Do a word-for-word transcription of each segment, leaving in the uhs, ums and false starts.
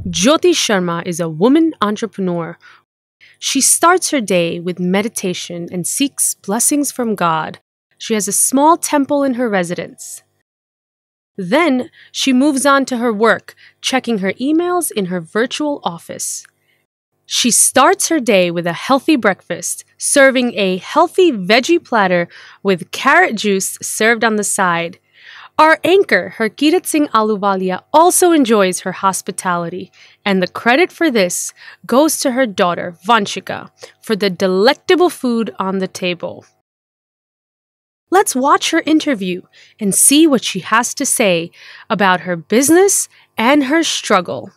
Jyoti Sharma is a woman entrepreneur. She starts her day with meditation and seeks blessings from God. She has a small temple in her residence. Then she moves on to her work, checking her emails in her virtual office. She starts her day with a healthy breakfast, serving a healthy veggie platter with carrot juice served on the side. Our anchor, Harkirat Singh Ahluwalia, also enjoys her hospitality, and the credit for this goes to her daughter, Vanshika, for the delectable food on the table. Let's watch her interview and see what she has to say about her business and her struggle.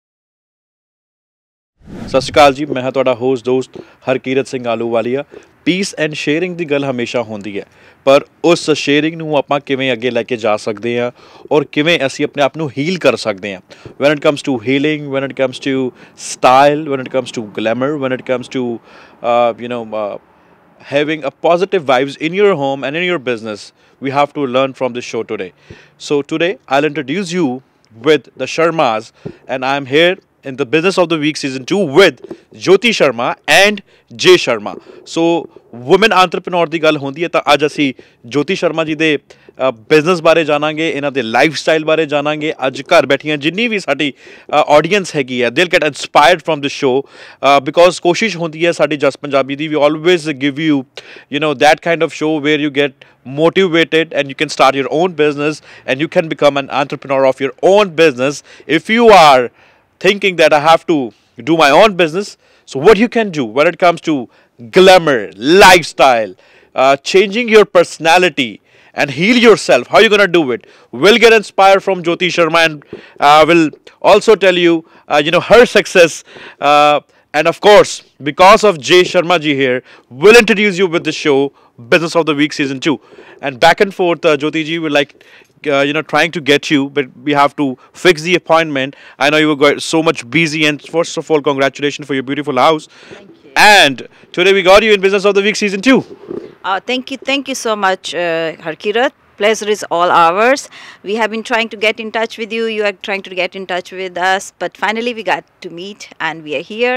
ਸਤਿ ਸ਼੍ਰੀ ਅਕਾਲ ਜੀ, ਮੈਂ ਹਾਂ ਤੁਹਾਡਾ host ਦੋਸਤ Harkirat Singh Ahluwalia. Peace and sharing ਦੀ ਗੱਲ ਹਮੇਸ਼ਾ ਹੁੰਦੀ ਹੈ, ਪਰ ਉਸ ਸ਼ੇਅਰਿੰਗ ਨੂੰ ਆਪਾਂ ਕਿਵੇਂ ਅੱਗੇ ਲੈ ਕੇ ਜਾ ਸਕਦੇ ਹਾਂ ਔਰ ਕਿਵੇਂ ਅਸੀਂ ਆਪਣੇ ਆਪ ਨੂੰ ਹੀਲ ਕਰ ਸਕਦੇ ਹਾਂ। When it comes to healing, when it comes to style, when it comes to glamour, when it comes to you know having a positive vibes in your home and in your business, we have to learn from this show today. So today I'll introduce you with the Sharmas, and I'm here in the Business of the Week season two with Jyoti Sharma and Jay Sharma. So women entrepreneur ਦੀ ਗੱਲ ਹੁੰਦੀ ਹੈ ਤਾਂ ਅੱਜ ਅਸੀਂ ਜੋਤੀ ਸ਼ਰਮਾ ਜੀ ਦੇ business ਬਾਰੇ ਜਾਣਾਂਗੇ, ਇਹਨਾਂ ਦੇ ਲਾਈਫ ਸਟਾਈਲ ਬਾਰੇ ਜਾਣਾਂਗੇ। ਅੱਜ ਘਰ ਬੈਠੀਆਂ ਜਿੰਨੀ ਵੀ ਸਾਡੀ ਆਡੀਅנס ਹੈਗੀ ਹੈ, they'll get inspired from this show, because ਕੋਸ਼ਿਸ਼ ਹੁੰਦੀ ਹੈ ਸਾਡੀ ਜਸ ਪੰਜਾਬੀ ਦੀ, we always give you you know that kind of show where you get motivated and you can start your own business and you can become an entrepreneur of your own business. If you are thinking that I have to do my own business, so what you can do when it comes to glamour, lifestyle, uh, changing your personality and heal yourself, how are you going to do it? We'll get inspired from Jyoti Sharma, and uh, will also tell you uh, you know her success, uh, and of course because of Jay Sharma ji here, we'll introduce you with the show Business of the Week season two. And back and forth, uh, Jyoti ji, we're like uh, you know trying to get you, but we have to fix the appointment. I know you were going so much busy, and first of all congratulations for your beautiful house. Thank you. And today we got you in Business of the Week season two. Uh, thank you, thank you so much, uh, Harkirat. Pleasure is all ours. We have been trying to get in touch with you. You are trying to get in touch with us, but finally we got to meet, and we are here.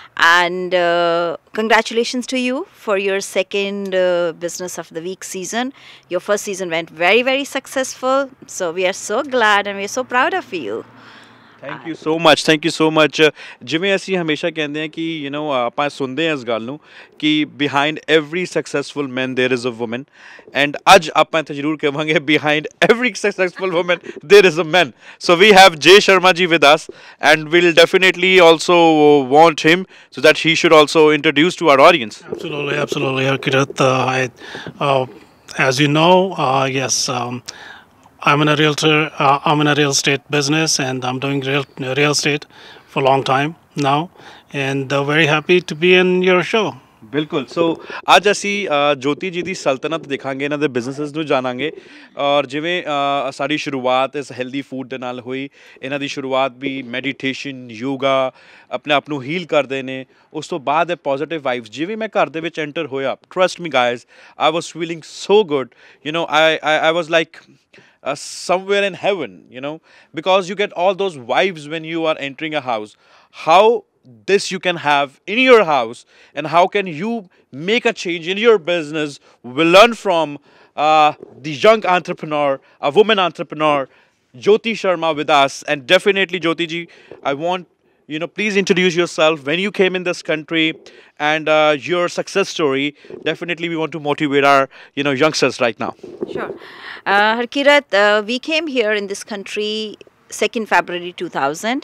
And uh, congratulations to you for your second uh, Business of the Week season. Your first season went very, very successful. So we are so glad and we are so proud of you. Thank you so much, thank you so much. ਜਿਵੇਂ ਅਸੀਂ ਹਮੇਸ਼ਾ ਕਹਿੰਦੇ ਹਾਂ ਕਿ you know ਆਪਾਂ ਸੁਣਦੇ ਹਾਂ ਇਸ ਗੱਲ ਨੂੰ ਕਿ ਬਿਹਾਈਂਡ ਐਵਰੀ ਸਕਸੈਸਫੁਲ ਮੈਨ ਦੇਰ ਇਜ਼ ਅ ਵੂਮਨ, ਐਂਡ ਅੱਜ ਆਪਾਂ ਇੱਥੇ ਜ਼ਰੂਰ ਕਹਾਂਗੇ behind every successful woman there is a man. So we have J Sharma ji with us, and we'll definitely also want him so that he should also introduce to our audience. Absolutely, absolutely, Harkirat. Uh, I, uh, as you know, uh, yes, um, I'm in a realtor. Uh, I'm in a real estate business, and I'm doing real real estate for a long time now, and uh, very happy to be in your show. ਬਿਲਕੁਲ। ਸੋ ਅੱਜ ਅਸੀਂ ਜੋਤੀ ਜੀ ਦੀ ਸਲਤਨਤ ਦੇਖਾਂਗੇ, ਇਹਨਾਂ ਦੇ businesses ਨੂੰ ਜਾਣਾਂਗੇ, ਔਰ ਜਿਵੇਂ ਸਾਡੀ ਸ਼ੁਰੂਆਤ ਇਸ ਹੈਲਦੀ ਫੂਡ ਦੇ ਨਾਲ ਹੋਈ, ਇਹਨਾਂ ਦੀ ਸ਼ੁਰੂਆਤ ਵੀ ਮੈਡੀਟੇਸ਼ਨ, ਯੋਗਾ, ਆਪਣੇ ਆਪ ਨੂੰ ਹੀਲ ਕਰਦੇ ਨੇ। ਉਸ ਤੋਂ ਬਾਅਦ ਇਹ ਪੋਜ਼ੀਟਿਵ ਵਾਈਬਸ, ਜਿਵੇਂ ਮੈਂ ਘਰ ਦੇ ਵਿੱਚ ਐਂਟਰ ਹੋਇਆ, trust me guys, I was feeling so good, you know I I was like Uh, somewhere in heaven, you know, because you get all those vibes when you are entering a house. How this you can have in your house, and how can you make a change in your business? We'll learn from uh, the young entrepreneur, a woman entrepreneur, Jyoti Sharma with us. And definitely Jyoti ji, I want, you know, please introduce yourself, when you came in this country, and uh, your success story. Definitely we want to motivate our, you know, youngsters right now. Sure. Uh, Harkirat, uh, we came here in this country second February two thousand,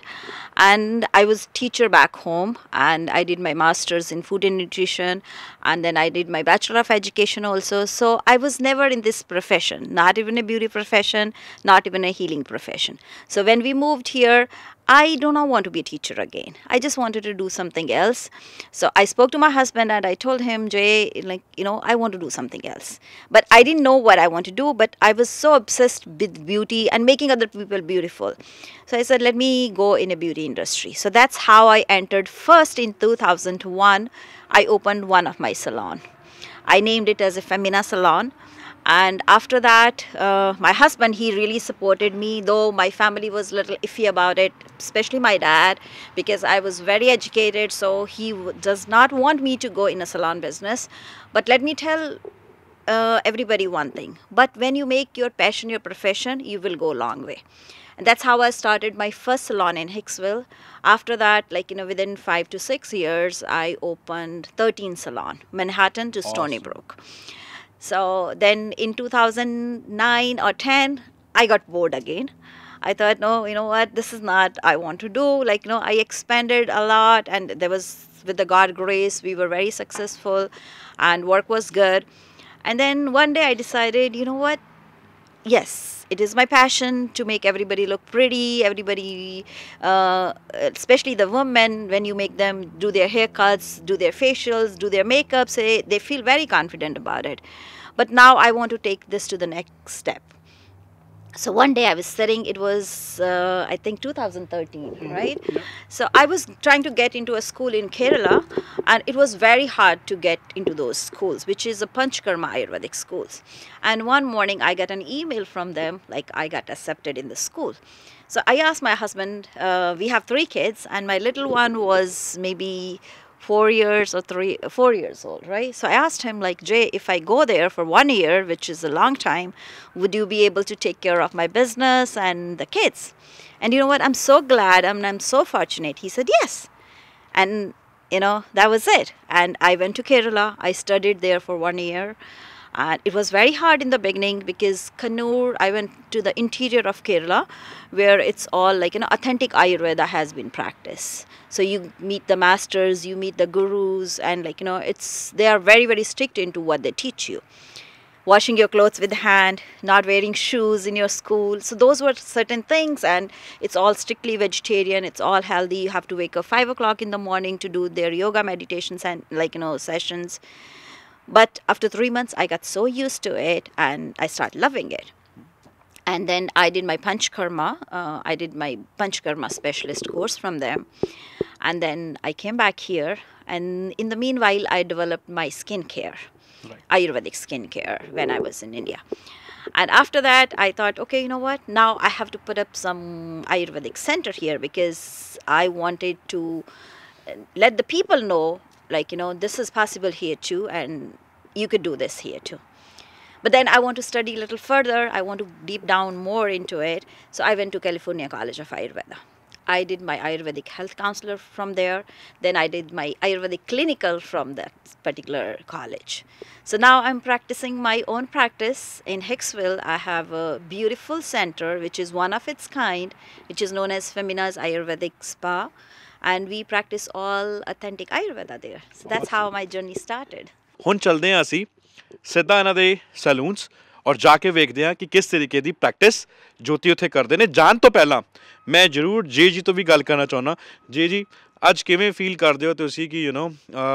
and I was teacher back home, and I did my master's in food and nutrition, and then I did my bachelor of education also. So I was never in this profession, not even a beauty profession, not even a healing profession. So when we moved here, I do not want to be a teacher again. I just wanted to do something else. So I spoke to my husband and I told him, Jay, like, you know, I want to do something else. But I didn't know what I want to do, but I was so obsessed with beauty and making other people beautiful. So I said, let me go in a beauty industry. So that's how I entered. First in two thousand one, I opened one of my salon. I named it as a Femina Salon. And after that, uh, my husband, he really supported me, though my family was a little iffy about it, especially my dad, because I was very educated, so he w- does not want me to go in a salon business. But let me tell uh, everybody one thing. But when you make your passion your profession, you will go a long way. And that's how I started my first salon in Hicksville. After that, like, you know, within five to six years, I opened thirteen salon, Manhattan to Stony Awesome. Brook. So then in two thousand nine or ten, I got bored again. I thought, no, you know what, this is not I want to do. Like, you know, I expanded a lot, and there was, with the God grace, we were very successful and work was good. And then one day I decided, you know what, yes, it is my passion to make everybody look pretty. Everybody, uh, especially the women, when you make them do their haircuts, do their facials, do their makeup, say they feel very confident about it. But now I want to take this to the next step. So one day I was sitting, it was, uh, I think, two thousand thirteen, right? So I was trying to get into a school in Kerala, and it was very hard to get into those schools, which is a Panchkarma Ayurvedic schools. And one morning I got an email from them, like I got accepted in the school. So I asked my husband, uh, we have three kids, and my little one was maybe four years or three, four years old, right? So I asked him, like, Jay, if I go there for one year, which is a long time, would you be able to take care of my business and the kids? And you know what? I'm so glad. I'm, I'm so fortunate. He said yes. And, you know, that was it. And I went to Kerala. I studied there for one year. And it was very hard in the beginning because Kannur, I went to the interior of Kerala where it's all like, you know, authentic Ayurveda has been practiced. So you meet the masters, you meet the gurus, and like, you know, it's, they are very, very strict into what they teach you. Washing your clothes with hand, not wearing shoes in your school. So those were certain things, and it's all strictly vegetarian. It's all healthy. You have to wake up five o'clock in the morning to do their yoga meditations and like, you know, sessions. But after three months, I got so used to it and I started loving it. And then I did my Panchkarma. Uh, I did my Panchkarma specialist course from them. And then I came back here. And in the meanwhile, I developed my skincare, right. Ayurvedic skincare, when I was in India. And after that, I thought, okay, you know what? Now I have to put up some Ayurvedic center here because I wanted to let the people know, like, you know, this is possible here too, and you could do this here too. But then I want to study a little further. I want to deep down more into it. So I went to California College of Ayurveda. I did my Ayurvedic health counselor from there. Then I did my Ayurvedic clinical from that particular college. So now I'm practicing my own practice in Hicksville. I have a beautiful center, which is one of its kind, which is known as Femina's Ayurvedic Spa. And we practice all authentic Ayurveda there. So that's how my journey started. ਹੁਣ ਚੱਲਦੇ ਹਾਂ ਅਸੀਂ ਸਿੱਧਾ ਇਹਨਾਂ ਦੇ salons ਔਰ ਜਾ ਕੇ ਵੇਖਦੇ ਹਾਂ ਕਿ ਕਿਸ ਤਰੀਕੇ ਦੀ ਪ੍ਰੈਕਟਿਸ ਜੋਤੀ ਉੱਥੇ ਕਰਦੇ ਨੇ। ਜਾਣ ਤੋਂ ਪਹਿਲਾਂ ਮੈਂ ਜ਼ਰੂਰ ਜੇ ਜੀ ਤੋਂ ਵੀ ਗੱਲ ਕਰਨਾ ਚਾਹੁੰਦਾ। ਜੇ ਜੀ ਅੱਜ ਕਿਵੇਂ ਫੀਲ ਕਰਦੇ ਹੋ ਤੁਸੀਂ ਕਿ ਯੂ نو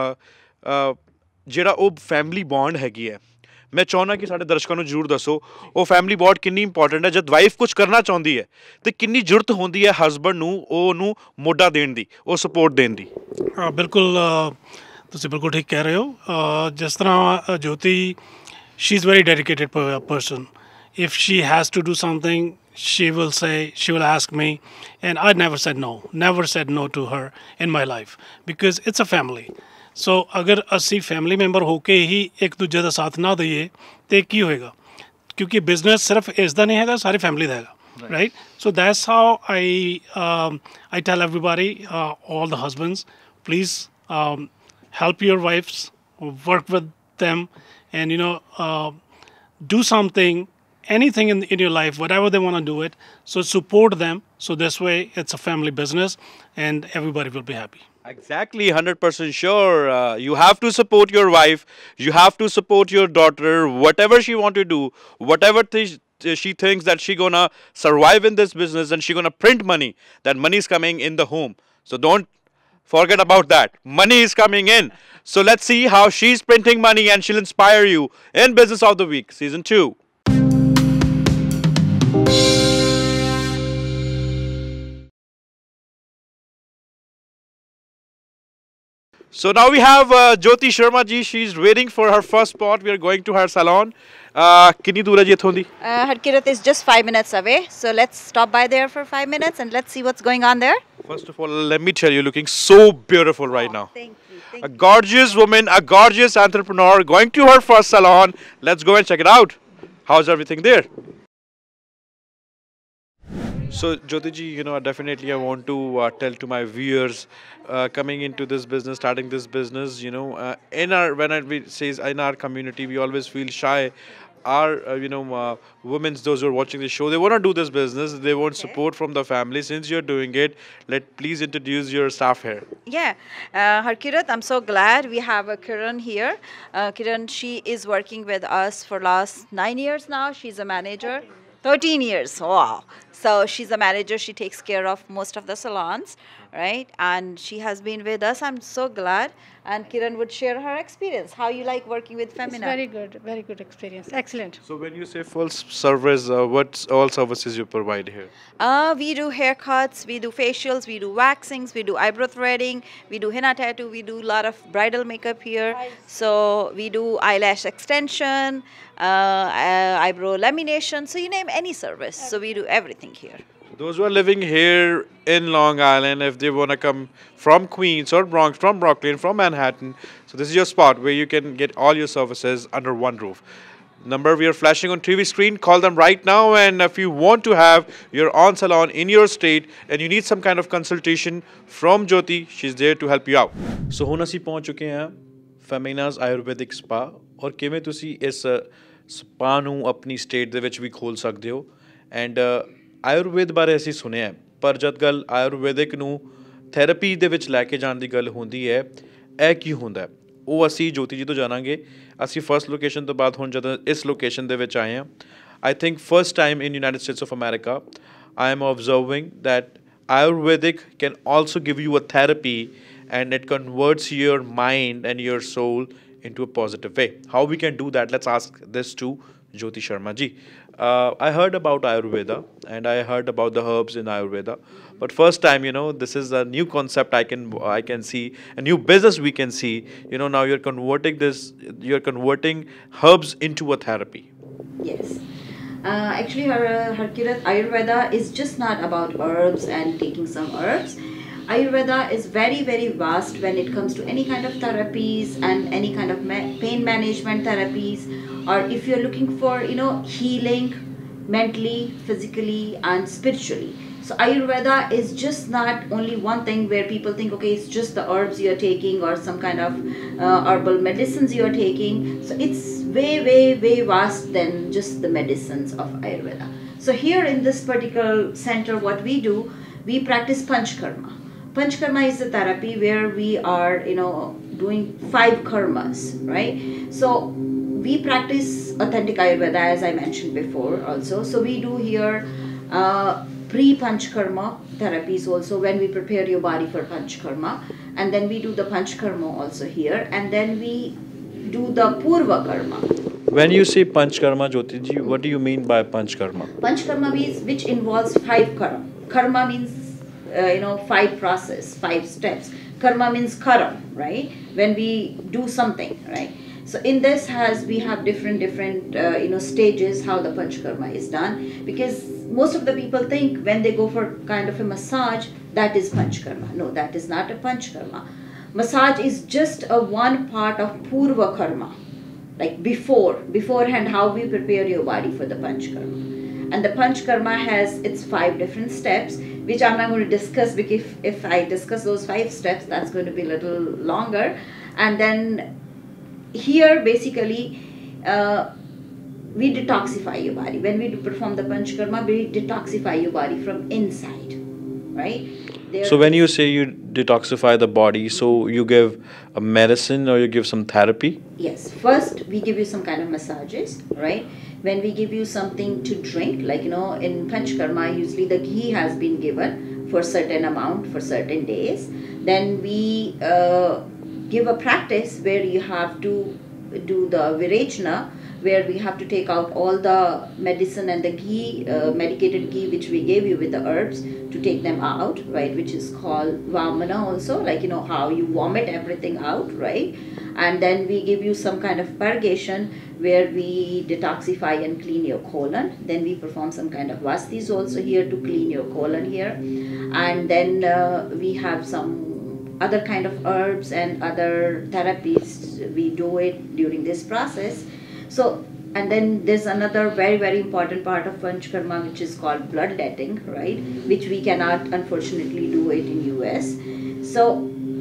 ਜਿਹੜਾ ਉਹ ਫੈਮਿਲੀ ਬੌਂਡ ਹੈਗੀ ਹੈ, ਮੈਂ ਚਾਹੁੰਦਾ ਕਿ ਸਾਡੇ ਦਰਸ਼ਕਾਂ ਨੂੰ ਜ਼ਰੂਰ ਦੱਸੋ ਉਹ ਫੈਮਿਲੀ ਬੌਂਡ ਕਿੰਨੀ ਇੰਪੋਰਟੈਂਟ ਹੈ। ਜਦ ਵਾਈਫ ਕੁਝ ਕਰਨਾ ਚਾਹੁੰਦੀ ਹੈ ਤੇ ਕਿੰਨੀ ਜ਼ਰੂਰਤ ਹੁੰਦੀ ਹੈ ਹਸਬੈਂਡ ਨੂੰ ਉਹਨੂੰ ਮੋਢਾ ਦੇਣ ਦੀ, ਉਹ ਸਪੋਰਟ ਦੇਣ ਦੀ। ਹਾਂ ਬਿਲਕੁਲ, ਤੁਸੀਂ ਬਿਲਕੁਲ ਠੀਕ ਕਹਿ ਰਹੇ ਹੋ। ਜਿਸ ਤਰ੍ਹਾਂ ਜੋਤੀ, she is very dedicated person. If she has to do something, she will say, she will ask me, and I never said no, never said no to her in my life because it's a family. So ਅਗਰ ਅਸੀਂ family member ਹੋ ਕੇ ਹੀ ਇੱਕ ਦੂਜੇ ਦਾ ਸਾਥ ਨਾ ਦਈਏ ਤੇ ਕੀ ਹੋਏਗਾ, ਕਿਉਂਕਿ ਬਿਜ਼ਨਸ ਸਿਰਫ ਇਸ ਦਾ ਨਹੀਂ ਹੈਗਾ, ਸਾਰੀ ਫੈਮਿਲੀ ਦਾ ਹੈਗਾ, right? So that's how I um, I tell everybody, uh, all the husbands, please um, help your wives, work with them, and you know, uh, do something, anything in, in your life, whatever they want to do it, so support them. So this way it's a family business and everybody will be happy. Exactly, one hundred percent sure. Uh, you have to support your wife, you have to support your daughter, whatever she want to do, whatever th she thinks that she gonna survive in this business and she gonna print money, that money is coming in the home. So don't forget about that. Money is coming in. So let's see how she's printing money and she'll inspire you in Business of the Week, Season two. So now we have uh, Jyoti Sharma ji. She's waiting for her first spot. We are going to her salon. Uh, कितनी दूर है जी इत्थों दी? Uh, Harkirat is just five minutes away, so let's stop by there for five minutes and let's see what's going on there. First of all, let me tell you, looking so beautiful right now. Thank you. Thank A gorgeous woman, a gorgeous entrepreneur going to her first salon. Let's go and check it out. How's everything there? So Jyoti ji, you know, definitely I want to uh, tell to my viewers uh, coming into this business, starting this business, you know, uh, in our, when I we says in our community, we always feel shy. Our, uh, you know, uh, women, those who are watching the show, they want to do this business. They want support from the family. Since you're doing it, let please introduce your staff here. Yeah, uh, Harkirat, I'm so glad we have a Kiran here. Uh, Kiran, she is working with us for last nine years now. She's a manager. thirteen years, wow. So she's a manager. She takes care of most of the salons, right? And she has been with us. I'm so glad. And Kiran would share her experience. How you like working with It's Femina? very good, very good experience. Excellent. So when you say full s- service, uh, what all services you provide here? Uh, we do haircuts, we do facials, we do waxings, we do eyebrow threading, we do henna tattoo, we do a lot of bridal makeup here. So we do eyelash extension, uh, uh, eyebrow lamination. So you name any service. So we do everything here. Those who are living here in Long Island, if they want to come from Queens or Bronx, from Brooklyn, from Manhattan, so this is your spot where you can get all your services under one roof. Number we are flashing on T V screen, call them right now. And if you want to have your own salon in your state and you need some kind of consultation from Jyoti, she's there to help you out. So ਹੁਣ ਅਸੀਂ ਪਹੁੰਚ ਚੁੱਕੇ ਹਾਂ Femina's Ayurvedic Spa ਔਰ ਕਿਵੇਂ ਤੁਸੀਂ ਇਸ spa ਨੂੰ ਆਪਣੀ ਸਟੇਟ ਦੇ ਵਿੱਚ ਵੀ ਖੋਲ ਸਕਦੇ ਹੋ ਐਂਡ ਆਯੁਰਵੇਦ ਬਾਰੇ ਅਸੀਂ ਸੁਣਿਆ ਪਰ ਜਦ ਗੱਲ ਆਯੁਰਵੈਦਿਕ ਨੂੰ ਥੈਰੇਪੀ ਦੇ ਵਿੱਚ ਲੈ ਕੇ ਜਾਣ ਦੀ ਗੱਲ ਹੁੰਦੀ ਹੈ ਇਹ ਕੀ ਹੁੰਦਾ ਹੈ ਉਹ ਅਸੀਂ ਜੋਤੀ ਜੀ ਤੋਂ ਜਾਣਾਂਗੇ ਅਸੀਂ ਫਰਸਟ ਲੋਕੇਸ਼ਨ ਤੋਂ ਬਾਅਦ ਹੁਣ ਜਦੋਂ ਇਸ ਲੋਕੇਸ਼ਨ ਦੇ ਵਿੱਚ ਆਏ ਹਾਂ I think first time in United States of America I am observing that Ayurvedic can also give you a therapy and it converts your mind and your soul into a positive way. How we can do that? Let's ask this to Jyoti Sharma ji. Uh, I heard about Ayurveda and I heard about the herbs in Ayurveda. But first time, you know, this is a new concept I can I can see, a new business we can see. You know, now you're converting this, you're converting herbs into a therapy. Yes. Uh, actually, her, uh, Harkirat, Ayurveda is just not about herbs and taking some herbs. Ayurveda is very, very vast when it comes to any kind of therapies and any kind of ma pain management therapies, or if you're looking for, you know, healing mentally, physically, and spiritually. So Ayurveda is just not only one thing where people think, okay, it's just the herbs you're taking or some kind of uh, herbal medicines you're taking. So it's way, way, way vast than just the medicines of Ayurveda. So here in this particular center, what we do, we practice Panchkarma. Panchkarma is a therapy where we are, you know, doing five karmas, right? So we practice authentic Ayurveda, as I mentioned before also. So we do here uh, pre-Panchkarma therapies also when we prepare your body for Panchkarma. And then we do the Panchkarma also here. And then we do the Purva Karma. When you say Panchkarma, Jyoti ji, what do you mean by Panchkarma? Panchkarma means which involves five karma. Karma means, uh, you know, five process, five steps. Karma means karam, right? When we do something, right? So in this has, we have different, different, uh, you know, stages how the Panchkarma is done. Because most of the people think when they go for kind of a massage, that is Panchkarma. No, that is not a Panchkarma. Massage is just a one part of Purva Karma. Like before, beforehand, how we prepare your body for the Panchkarma. And the Panchkarma has its five different steps, which I'm not going to discuss because if, if I discuss those five steps, that's going to be a little longer. And then here, basically, uh, we detoxify your body. When we do perform the Panchkarma, we detoxify your body from inside, right? There So when you say you detoxify the body, so you give a medicine or you give some therapy? Yes. First, we give you some kind of massages, right? When we give you something to drink, like, you know, in Panchkarma, usually the ghee has been given for certain amount for certain days. Then we uh, give a practice where you have to do the Virechana, where we have to take out all the medicine and the ghee, uh, medicated ghee which we gave you with the herbs, to take them out, right, which is called vamana also, like you know how you vomit everything out, right? And then we give you some kind of purgation where we detoxify and clean your colon. Then we perform some kind of vastis also here to clean your colon here. And then uh, we have some other kind of herbs and other therapies. We do it during this process. So, and then there's another very, very important part of Panchkarma, which is called bloodletting, right? Which we cannot unfortunately do it in U S. So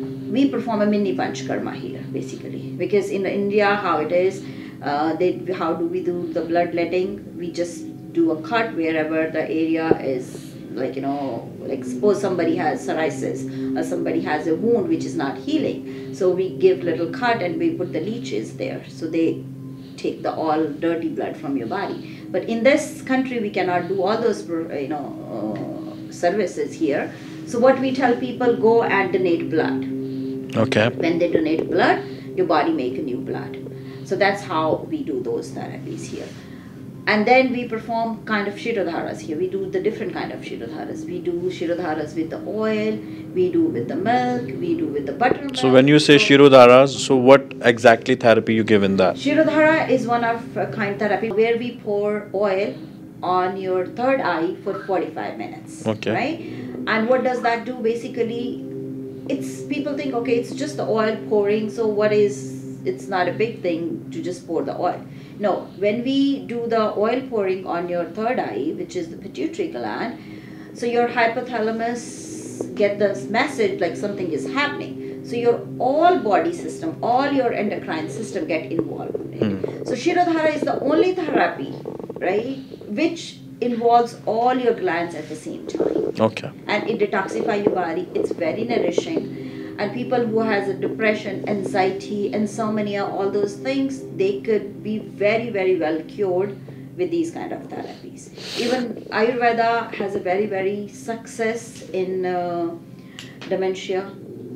we perform a mini Panchkarma here, basically. Because in India, how it is, uh, they, how do we do the bloodletting? We just do a cut wherever the area is, like, you know, like suppose somebody has psoriasis or somebody has a wound which is not healing. So we give little cut and we put the leeches there. So they take the all dirty blood from your body. But in this country, we cannot do all those, you know, uh, services here. So what we tell people, go and donate blood. Okay. When they donate blood, your body make a new blood. So that's how we do those therapies here. And then we perform kind of Shirodharas here. We do the different kind of Shirodharas. We do Shirodharas with the oil, we do with the milk, we do with the buttermilk. So when you say so, Shirodharas, so what exactly therapy you give in that? Shirodhara is one of a kind therapy where we pour oil on your third eye for forty-five minutes. Okay. Right? And what does that do? Basically, it's, people think, okay, it's just the oil pouring, so what is, it's not a big thing to just pour the oil. No, when we do the oil pouring on your third eye, which is the pituitary gland, so your hypothalamus get this message like something is happening. So your all body system, all your endocrine system get involved. Right? Mm. So Shirodhara is the only therapy, right, which involves all your glands at the same time. Okay. And it detoxifies your body. It's very nourishing. And people who has a depression, anxiety, insomnia, all those things, they could be very, very well cured with these kind of therapies. Even Ayurveda has a very, very success in uh, dementia,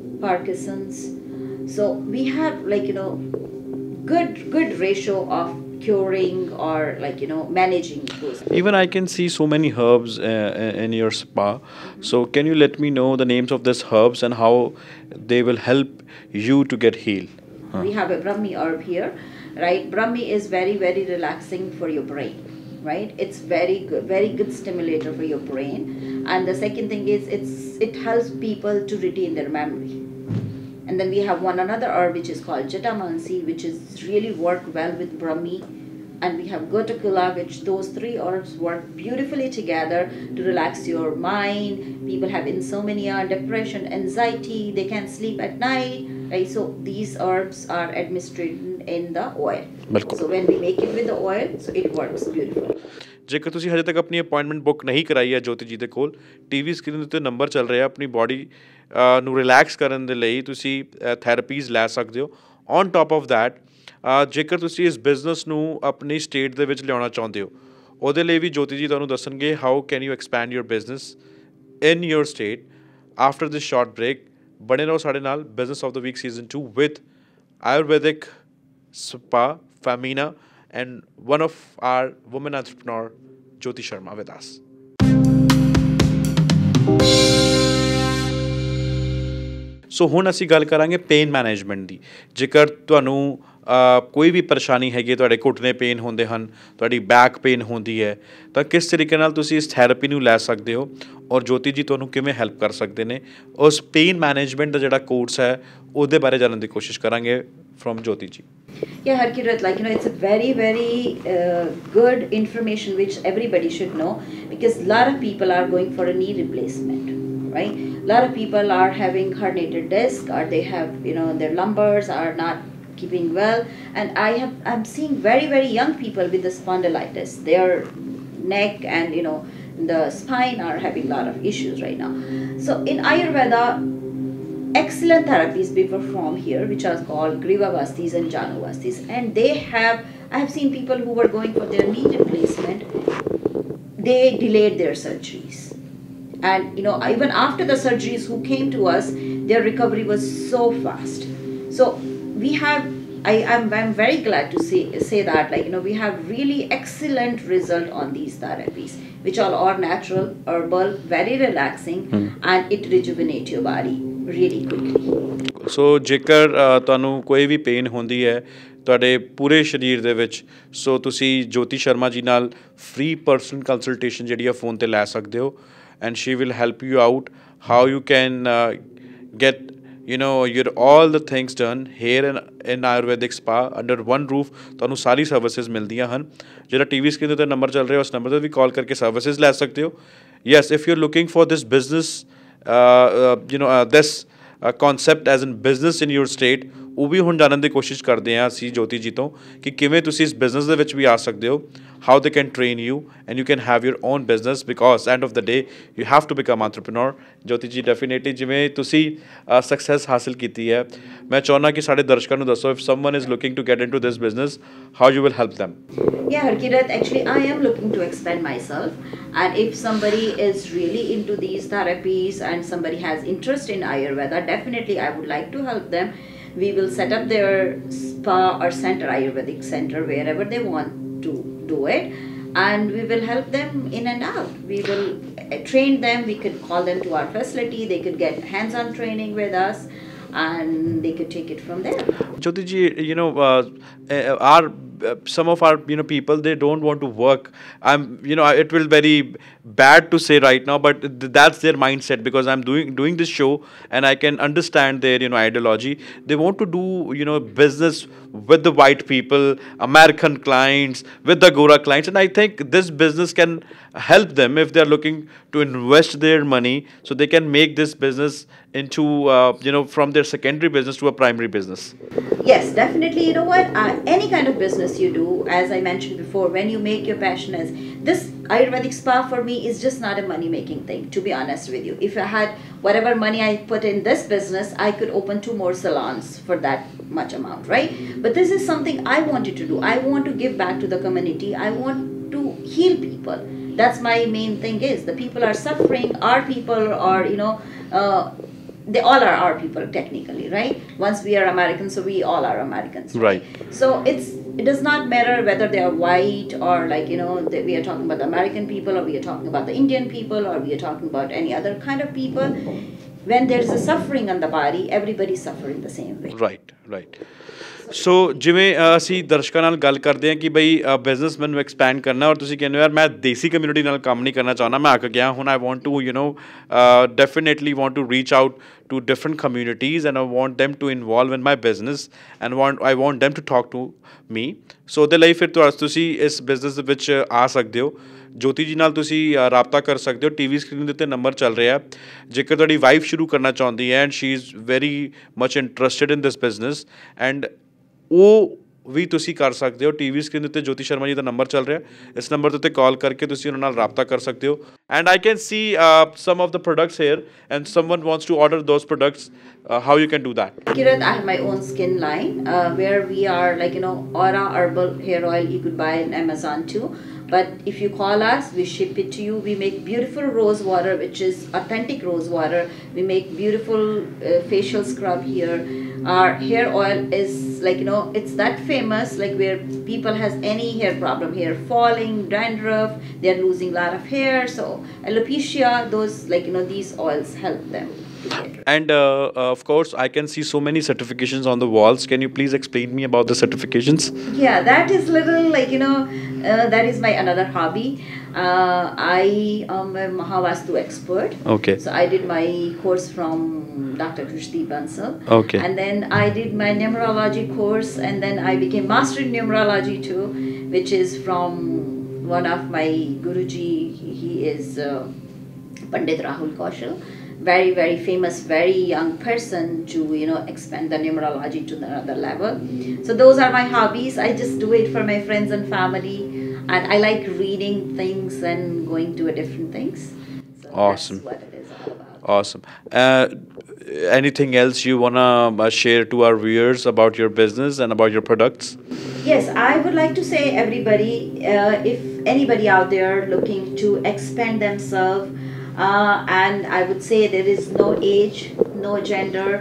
Parkinson's. So we have, like, you know, good, good ratio of curing or, like, you know, managing those. Even I can see so many herbs uh, in your spa. Mm-hmm. So can you let me know the names of these herbs and how they will help you to get healed? Huh. We have a Brahmi herb here, right? Brahmi is very, very relaxing for your brain, right? It's very good, very good stimulator for your brain. And the second thing is it's it helps people to retain their memory. And then we have one another herb which is called Jatamansi, which is really work well with Brahmi. And we have Gotakula, which those three herbs work beautifully together to relax your mind. People have insomnia, depression, anxiety, they can't sleep at night. Right? So these herbs are administered in the oil. Bilkul. So when we make it with the oil, so it works beautifully. ਜੇਕਰ ਤੁਸੀਂ ਹਜੇ ਤੱਕ ਆਪਣੀ appointment book ਨਹੀਂ ਕਰਾਈ ਹੈ ਜੋਤੀ ਜੀ ਦੇ ਕੋਲ, ਟੀਵੀ ਸਕਰੀਨ ਦੇ ਉੱਤੇ ਨੰਬਰ ਚੱਲ ਰਿਹਾ, ਆਪਣੀ ਬਾਡੀ ਨੂੰ ਰਿਲੈਕਸ ਕਰਨ ਦੇ ਲਈ ਤੁਸੀਂ ਥੈਰੇਪੀਜ਼ ਲੈ ਸਕਦੇ ਹੋ. ਔਨ ਟੌਪ ਆਫ ਦੈਟ, ਜੇਕਰ ਤੁਸੀਂ ਇਸ ਬਿਜ਼ਨਸ ਨੂੰ ਆਪਣੀ ਸਟੇਟ ਦੇ ਵਿੱਚ ਲਿਆਉਣਾ ਚਾਹੁੰਦੇ ਹੋ, ਉਹਦੇ ਲਈ ਵੀ ਜੋਤੀ ਜੀ ਤੁਹਾਨੂੰ ਦੱਸਣਗੇ how can you expand your business in your state. After this short break ਬਣੇ ਰਹੋ ਸਾਡੇ ਨਾਲ. Business of the week season two with Ayurvedic spa Femina and one of our women entrepreneur, Jyoti Sharma, with us. So ਹੁਣ ਅਸੀਂ ਗੱਲ ਕਰਾਂਗੇ pain management ਦੀ. ਜੇਕਰ ਤੁਹਾਨੂੰ ਕੋਈ ਵੀ ਪਰੇਸ਼ਾਨੀ ਹੈਗੀ, ਤੁਹਾਡੇ ਘੁਟਨੇ ਪੇਨ ਹੁੰਦੇ ਹਨ, ਤੁਹਾਡੀ ਬੈਕ ਪੇਨ ਹੁੰਦੀ ਹੈ, ਤਾਂ ਕਿਸ ਤਰੀਕੇ ਨਾਲ ਤੁਸੀਂ ਇਸ ਥੈਰੇਪੀ ਨੂੰ ਲੈ ਸਕਦੇ ਹੋ ਔਰ ਜੋਤੀ ਜੀ ਤੁਹਾਨੂੰ ਕਿਵੇਂ ਹੈਲਪ ਕਰ ਸਕਦੇ ਨੇ, ਉਸ ਪੇਨ ਮੈਨੇਜਮੈਂਟ ਦਾ ਜਿਹੜਾ ਕੋਰਸ ਹੈ ਉਹਦੇ ਬਾਰੇ ਜਾਣਨ ਦੀ ਕੋਸ਼ਿਸ਼ ਕਰਾਂਗੇ from Jyoti ji. Yeah, Harkirat, like, you know, it's a very, very uh, good information which everybody should know, because a lot of people are going for a knee replacement, right? A lot of people are having herniated disc, or they have, you know, their lumbars are not keeping well, and I have, I'm seeing very, very young people with the spondylitis. Their neck and, you know, the spine are having a lot of issues right now. So in Ayurveda, excellent therapies we perform here, which are called Griva Vastis and Janu Vastis. And they have, I have seen people who were going for their knee replacement, they delayed their surgeries. And, you know, even after the surgeries who came to us, their recovery was so fast. So we have I am I'm very glad to say say that, like, you know, we have really excellent result on these therapies, which all are natural, herbal, very relaxing, Hmm. and it rejuvenate your body really quickly. ਸੋ ਜੇਕਰ ਅ, ਤੁਹਾਨੂੰ ਕੋਈ ਵੀ pain ਹੁੰਦੀ ਹੈ ਤੁਹਾਡੇ ਪੂਰੇ ਸਰੀਰ ਦੇ ਵਿੱਚ, ਸੋ ਤੁਸੀਂ ਜੋਤੀ ਸ਼ਰਮਾ ਜੀ ਨਾਲ ਫ੍ਰੀ ਪਰਸਨਲ ਕੰਸਲਟੇਸ਼ਨ ਜਿਹੜੀ ਆ ਫੋਨ 'ਤੇ ਲੈ ਸਕਦੇ ਹੋ, and she will help you out how you can get you know your all the things done here in in Ayurvedic spa under one roof. ਤੁਹਾਨੂੰ ਸਾਰੀ ਸਰਵਿਸਿਜ਼ ਮਿਲਦੀਆਂ ਹਨ. ਜਿਹੜਾ ਟੀਵੀ ਸਕਰੀਨ ਦੇ ਉੱਤੇ ਨੰਬਰ ਚੱਲ ਰਿਹਾ ਉਸ ਨੰਬਰ 'ਤੇ ਵੀ ਕਾਲ ਕਰਕੇ ਸਰਵਿਸਿਜ਼ ਲੈ ਸਕਦੇ ਹੋ. Yes, if you are looking for this business you know uh, this uh, concept as in business in your state, ਉਹ ਵੀ ਹੁਣ ਜਾਣਨ ਦੀ ਕੋਸ਼ਿਸ਼ ਕਰਦੇ ਹਾਂ ਅਸੀਂ ਜੋਤੀ ਜੀ ਤੋਂ ਕਿ ਕਿਵੇਂ ਤੁਸੀਂ ਇਸ ਬਿਜ਼ਨਸ ਦੇ ਵਿੱਚ ਵੀ ਆ ਸਕਦੇ ਹੋ, how they can train you and you can have your own business, because end of the day you have to become entrepreneur. ਜੋਤੀ ਜੀ ਡੈਫੀਨੇਟਲੀ ਜਿਵੇਂ ਤੁਸੀਂ ਸਕਸੈਸ ਹਾਸਿਲ ਕੀਤੀ ਹੈ, ਮੈਂ ਚਾਹੁੰਦਾ ਕਿ ਸਾਡੇ ਦਰਸ਼ਕਾਂ ਨੂੰ ਦੱਸੋ, if someone is looking to get into this business, how you will help them. Yeah, Harkirat, actually I am looking to expand myself, and if somebody is really into these therapies and somebody has interest in Ayurveda, definitely I would like to help them. We will set up their spa or center, Ayurvedic center, wherever they want to do it, and we will help them in and out. We will uh, train them. We could call them to our facility. They could get hands-on training with us, and they could take it from there. Jyoti ji, you know, uh, uh, our uh, some of our you know people, they don't want to work. I'm you know it will very bad to say right now, but th- that's their mindset, because I'm doing doing this show and I can understand their you know ideology. They want to do you know business with the white people, American clients, with the Gora clients, and I think this business can help them if they are looking to invest their money, so they can make this business into uh, you know from their secondary business to a primary business. Yes, definitely. You know what? Uh, any kind of business you do, as I mentioned before, when you make your passion as this Ayurvedic spa, for me is just not a money making thing, to be honest with you. If I had whatever money I put in this business, I could open two more salons for that much amount, right? But this is something I wanted to do. I want to give back to the community. I want to heal people. That's my main thing is the people are suffering, our people are, you know, uh, they all are our people technically, right? Once we are Americans, so we all are Americans, right? Right. So it's it does not matter whether they are white or, like, you know, that we are talking about the American people, or we are talking about the Indian people, or we are talking about any other kind of people. When there's a suffering on the body, everybody suffers in the same way. Right right so ਜਿਵੇਂ ਅ, ਅਸੀਂ ਦਰਸ਼ਕਾਂ ਨਾਲ ਗੱਲ ਕਰਦੇ ਹਾਂ ਕਿ ਬਈ ਬਿਜ਼ਨਸ ਮੈਨੂੰ ਐਕਸਪੈਂਡ ਕਰਨਾ, ਔਰ ਤੁਸੀਂ ਕਹਿੰਦੇ ਹੋ ਯਾਰ ਮੈਂ ਦੇਸੀ ਕਮਿਊਨਿਟੀ ਨਾਲ ਕੰਮ ਨਹੀਂ ਕਰਨਾ ਚਾਹੁੰਦਾ, ਮੈਂ ਅੱਕ ਗਿਆ ਹੁਣ, I want to you know definitely want to reach out to different communities, and I want them to involve in my business, and want I want them to talk to me. So ਉਹਦੇ ਲਈ ਫਿਰ ਤੁਹਾ- ਤੁਸੀਂ ਇਸ business ਦੇ ਵਿੱਚ ਆ ਸਕਦੇ ਹੋ. ਜੋਤੀ ਜੀ ਨਾਲ ਤੁਸੀਂ ਅ, ਰਾਬਤਾ ਕਰ ਸਕਦੇ ਹੋ. ਟੀਵੀ ਸਕਰੀਨ ਦੇ ਉੱਤੇ ਨੰਬਰ ਚੱਲ ਰਿਹਾ. ਜੇਕਰ ਤੁਹਾਡੀ ਵਾਈਫ ਸ਼ੁਰੂ ਕਰਨਾ ਚਾਹੁੰਦੀ ਹੈ and she is very much interested in this business, and ਉਹ ਵੀ ਤੁਸੀਂ ਕਰ ਸਕਦੇ ਹੋ. ਟੀਵੀ ਸਕਰੀਨ ਦੇ ਉੱਤੇ ਜੋਤੀ ਸ਼ਰਮਾ ਜੀ ਦਾ ਨੰਬਰ ਚੱਲ ਰਿਹਾ, ਇਸ ਨੰਬਰ ਦੇ ਉੱਤੇ ਕਾਲ ਕਰਕੇ ਤੁਸੀਂ ਉਹਨਾਂ ਨਾਲ ਰਾਬਤਾ ਕਰ ਸਕਦੇ ਹੋ. And I can see some of the products here, and someone wants to order those products, how you can do that? Kirat, I have my own skin line uh, where we are, like, you know, Aura Herbal Hair Oil. You could buy it on Amazon too. But if you call us, we ship it to you. We make beautiful rose water, which is authentic rose water. We make beautiful uh, facial scrub here. Our hair oil is, like, you know, it's that famous, like, where people has any hair problem, hair falling, dandruff, they're losing a lot of hair. So alopecia, those, like, you know, these oils help them. And uh, uh, of course, I can see so many certifications on the walls. Can you please explain me about the certifications? Yeah, that is little, like, you know, uh, that is my another hobby. Uh, I am a Mahavastu expert. Okay. So I did my course from Doctor Krishti Bansal. Okay. And then I did my numerology course, and then I became master in numerology too, which is from one of my Guruji. He, he is uh, Pandit Rahul Kaushal. Very, very famous, very young person to, you know, expand the numerology to another level. So those are my hobbies. I just do it for my friends and family, and I like reading things and going to a different things. So Awesome. That's what it is all about. Awesome. Uh, anything else you wanna uh, share to our viewers about your business and about your products? Yes, I would like to say, everybody, uh, if anybody out there looking to expand themselves, uh, and I would say there is no age, no gender,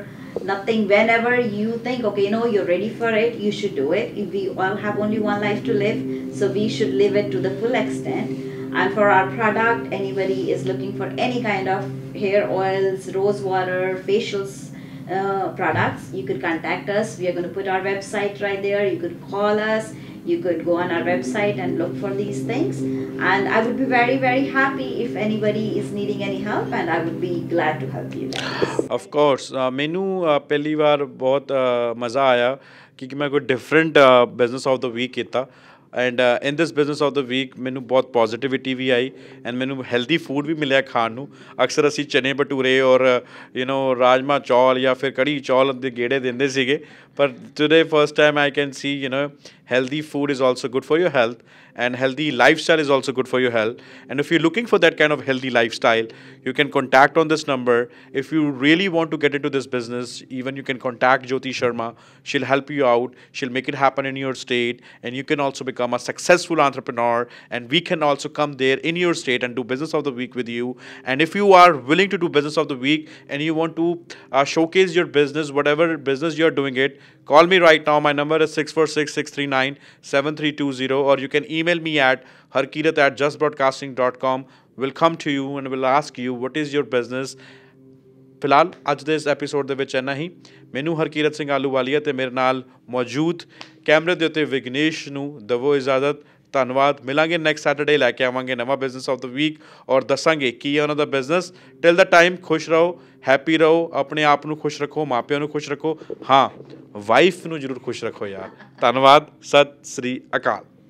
nothing. Whenever you think, okay, you know, you're ready for it, you should do it. We all have only one life to live, so we should live it to the full extent. And for our product, anybody is looking for any kind of hair oils, rose water, facials, uh, products, you could contact us. We are going to put our website right there. You could call us. You could go on our website and look for these things. And I would be very, very happy if anybody is needing any help, and I would be glad to help you guys. Of course, uh, ਮੈਨੂੰ uh, ਪਹਿਲੀ ਵਾਰ ਬਹੁਤ uh, ਮਜ਼ਾ ਆਇਆ ਕਿਉਂਕਿ ਮੈਂ ਕੋਈ different business of the week ਕੀਤਾ and in this business of the week ਮੈਨੂੰ ਬਹੁਤ ਪੋਜ਼ਿਟਿਵਿਟੀ ਵੀ ਆਈ ਐਂਡ ਮੈਨੂੰ ਹੈਲਦੀ ਫੂਡ ਵੀ ਮਿਲਿਆ ਖਾਣ ਨੂੰ। ਅਕਸਰ ਅਸੀਂ ਚਨੇ ਭਟੂਰੇ ਔਰ ਯੂ نو ਰਾਜਮਾ ਚੌਲ ਜਾਂ ਫਿਰ ਕੜੀ ਚੌਲ ਦੇ ਗੇੜੇ ਦਿੰਦੇ ਸੀਗੇ, ਪਰ today first time I can see you know healthy food is also good for your health and healthy lifestyle is also good for your health. And if you're looking for that kind of healthy lifestyle, you can contact on this number. If you really want to get into this business, even you can contact Jyoti Sharma. She'll help you out. She'll make it happen in your state, and you can also become a successful entrepreneur, and we can also come there in your state and do business of the week with you. And if you are willing to do business of the week and you want to uh, showcase your business, whatever business you're doing it, call me right now. My number is six four six, six three nine, seven three two zero, or you can email me at harkirat at justbroadcasting dot com. We'll come to you and we'll ask you what is your business. ਫਿਲਹਾਲ ਅੱਜ ਦੇ ਇਸ episode ਦੇ ਵਿੱਚ ਇੰਨਾ ਹੀ। ਮੈਨੂੰ ਹਰਕੀਰਤ ਸਿੰਘ ਆਲੂਵਾਲੀਆ ਅਤੇ ਮੇਰੇ ਨਾਲ ਮੌਜੂਦ ਕੈਮਰੇ ਦੇ ਉੱਤੇ ਵਿਗਨੇਸ਼ ਨੂੰ ਦੇਵੋ ਇਜਾਜ਼ਤ। ਧੰਨਵਾਦ। ਮਿਲਾਂਗੇ ਨੈਕਸਟ ਸੈਟਰਡੇ, ਲੈ ਕੇ ਆਵਾਂਗੇ ਨਵਾਂ ਬਿਜ਼ਨਸ ਆਫ ਦ ਵੀਕ ਔਰ ਦੱਸਾਂਗੇ ਕੀ ਹੈ ਉਹਨਾਂ ਦਾ ਬਿਜ਼ਨਸ। ਟਿਲ ਦਾ ਟਾਈਮ ਖੁਸ਼ ਰਹੋ, ਹੈਪੀ ਰਹੋ, ਆਪਣੇ ਆਪ ਨੂੰ ਖੁਸ਼ ਰੱਖੋ, ਮਾਪਿਆਂ ਨੂੰ ਖੁਸ਼ ਰੱਖੋ, ਹਾਂ ਵਾਈਫ ਨੂੰ ਜ਼ਰੂਰ ਖੁਸ਼ ਰੱਖੋ ਯਾਰ। ਧੰਨਵਾਦ। ਸਤਿ ਸ੍ਰੀ ਅਕਾਲ।